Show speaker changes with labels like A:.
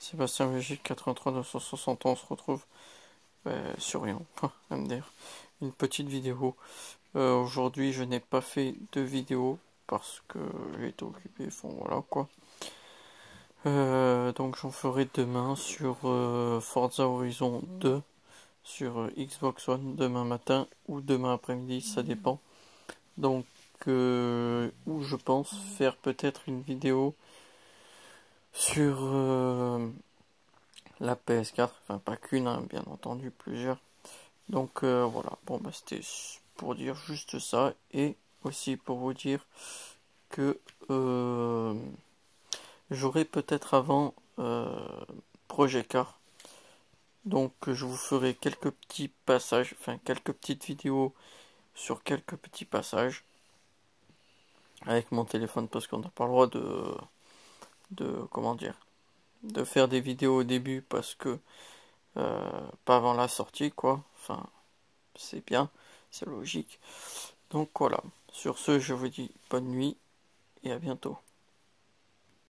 A: Sébastien Végite 83 260 ans, on se retrouve sur rien, MDR. Une petite vidéo. Aujourd'hui je n'ai pas fait de vidéo parce que j'ai été occupé, voilà quoi. Donc j'en ferai demain sur Forza Horizon 2 sur Xbox One demain matin ou demain après-midi, ça dépend. Donc où je pense faire peut-être une vidéo sur la PS4, enfin pas qu'une, hein, bien entendu plusieurs. Donc voilà, bon bah c'était pour dire juste ça, et aussi pour vous dire que j'aurai peut-être avant Projet Car. Donc je vous ferai quelques petits passages, enfin quelques petites vidéos sur quelques petits passages avec mon téléphone, parce qu'on n'a pas le droit de comment dire, de faire des vidéos au début parce que pas avant la sortie quoi, enfin c'est bien, c'est logique. Donc voilà, sur ce je vous dis bonne nuit et à bientôt.